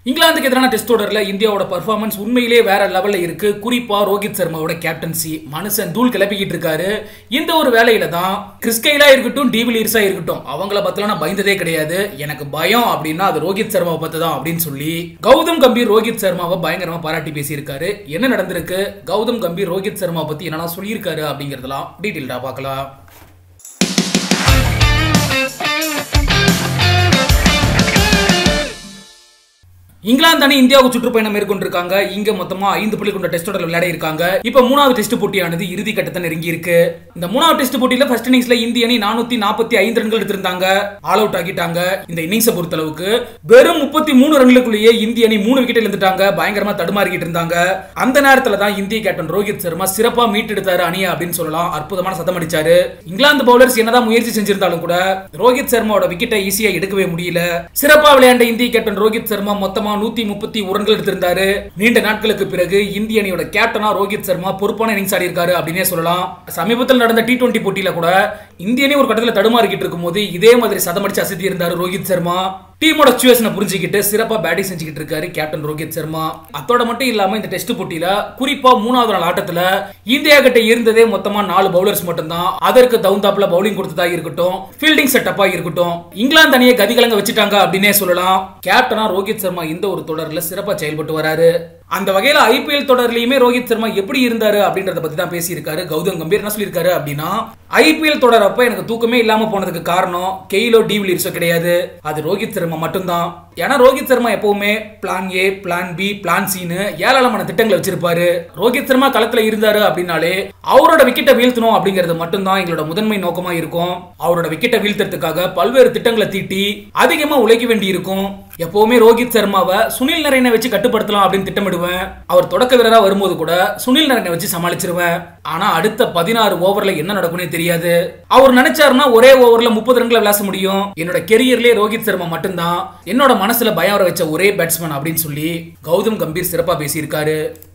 இங்கிலாந்துக்கு எதிரான டெஸ்ட் தொடர்ல இந்தியாவோட பெர்ஃபார்மன்ஸ் உண்மையிலேயே வேற லெவல்ல இருக்கு. குறிப்பா ரோஹித் சர்மாவோட கேப்டன்சி மனுஷன் தூள் கிளப்பிக்கிட்டு இருக்காரு. இந்த ஒரு வேலையில தான் கிறிஸ் கெயிலா இருக்கட்டும், டிவிலியர்ஸா இருக்கட்டும், அவங்கள பத்திலாம் நான் பயந்ததே கிடையாது. எனக்கு பயம் அப்படின்னா அது ரோஹித் சர்மாவை பத்தி தான் அப்படின்னு சொல்லி கௌதம் கம்பீர் ரோஹித் சர்மாவை பயங்கரமா பாராட்டி பேசியிருக்காரு. என்ன நடந்திருக்கு, கௌதம் கம்பீர் ரோஹித் சர்மா பத்தி என்னெல்லாம் சொல்லியிருக்காரு அப்படிங்கறதெல்லாம் டீடைல்டா பார்க்கலாம். இங்கிலாந்து அணி இந்தியாவுக்கு சுற்றுப்பயணம் மேற்கொண்டிருக்காங்க. இங்க மொத்தமா 5 புள்ளி கொண்ட டெஸ்ட் தொடர் விளையாட இருக்காங்க. இப்ப 3வது டெஸ்ட் போட்டியானது இறுதி கட்டத்தை நெருங்கி இருக்கு. இந்த 3வது டெஸ்ட் போட்டியில ஃபர்ஸ்ட் இன்னிங்ஸ்ல இந்திய அணி 445 ரன்கள் எடுத்திருந்தாங்க. ஆல் அவுட் ஆகிட்டாங்க. இந்த இன்னிங்ஸை பொறுத்த அளவுக்கு வெறும் 33 ரன்களுக்குள்ளேயே இந்திய அணி 3 விக்கெட் இழந்துட்டாங்க. பயங்கரமா தடுமாறிக்கிட்டு இருந்தாங்க. அந்த நேரத்துல தான் இந்திய கேப்டன் ரோஹித் சர்மா சிறப்பா மீட்டெடுத்தாரு அணியை அப்படின்னு சொல்லலாம். அற்புதமான சதம் அடிச்சாரு. இங்கிலாந்து பவுலர்ஸ் என்னதான் முயற்சி செஞ்சிருந்தாலும் கூட ரோஹித் சர்மாவோட விக்கெட்டை ஈஸியா எடுக்கவே முடியல. சிறப்பா விளையாண்ட இந்திய கேப்டன் ரோஹித் சர்மா மொத்தமா 131 ரன்கள் எடுத்திருந்தாரு. நீண்ட நாட்களுக்கு பிறகு இந்திய அணியோட கேப்டனா ரோஹித் சர்மா பொறுப்பான இன்னிங்ஸ் ஆடி இருக்காரு அப்படினே சொல்லலாம். சமீபத்தில் நடந்த T20 போட்டியில கூட இந்திய அணி ஒரு கட்டத்துல தடுமாறிக்கிட்டு இருக்கும்போது இதே மாதிரி சதம் அடிச்சு அசத்தி இருந்தாரு ரோஹித் சர்மா. டீமோட சிச்சுவேஷனை புரிஞ்சுக்கிட்டு சிறப்பா பேட்டிங் செஞ்சுக்கிட்டு இருக்காரு கேப்டன் ரோஹித் சர்மா. அதோட மட்டும் இல்லாம இந்த டெஸ்ட் போட்டியில குறிப்பா 3வது நாள் ஆட்டத்துல இந்தியா கிட்ட இருந்ததே மொத்தமா 4 பவுலர்ஸ் மட்டும் தான். அதற்கு தகுந்தாப்புல பவுலிங் கொடுத்ததா இருக்கட்டும், ஃபீல்டிங் செட்டப்பா இருக்கட்டும், இங்கிலாந்து அணியை கதிகலங்க வச்சுட்டாங்க அப்படின்னே சொல்லலாம். கேப்டனா ரோஹித் சர்மா இந்த ஒரு தொடர்ல சிறப்பா செயல்பட்டு வராரு. அந்த வகையில IPL தொடர்லயுமே ரோஹித் சர்மா எப்படி இருந்தாரு அப்படின்றத பத்தி தான் பேசியிருக்காரு. கௌதம் கம்பீர் என்ன சொல்லியிருக்காரு அப்படின்னா, IPL தொடர் அப்ப எனக்கு தூக்கமே இல்லாம போனதுக்கு காரணம் கெயிலோ டிவிலியர்ஸோ கிடையாது, அது ரோஹித் சர்மா மட்டும்தான். ஏன்னா ரோஹித் சர்மா எப்பவுமே plan A, plan B, plan Cன்னு ஏராளமான திட்டங்களை வச்சிருப்பாரு. ரோஹித் சர்மா களத்துல இருந்தாரு அப்படின்னாலே அவரோட விக்கெட்டை வீழ்த்தணும் அப்படிங்கிறது மட்டும்தான் எங்களோட முதன்மை நோக்கமா இருக்கும். அவரோட விக்கெட்டை வீழ்த்துறதுக்காக பல்வேறு திட்டங்களை தீட்டி அதிகமா உழைக்க வேண்டி இருக்கும். எப்பவுமே ரோஹித் சர்மாவை சுனில் நரேனை வச்சு கட்டுப்படுத்தலாம் அப்படின்னு திட்டமிடுவேன். அவர் தொடக்க வீரரா வரும்போது கூட சுனில் நரேனை வச்சு சமாளிச்சிருவேன். ஆனா அடுத்த 16 ஓவர்ல என்ன நடக்கும்னே தெரியாது. அவர் நினைச்சாருன்னா ஒரே ஓவர்ல 30 ரன்களை விளாச முடியும். என்னோட கெரியர்லயே ரோஹித் சர்மா மட்டும்தான் என்னோட மனசுல பயம் வர வச்ச ஒரே பேட்ஸ்மேன் அப்படின்னு சொல்லி கௌதம் கம்பீர் சிறப்பா பேசியிருக்காரு.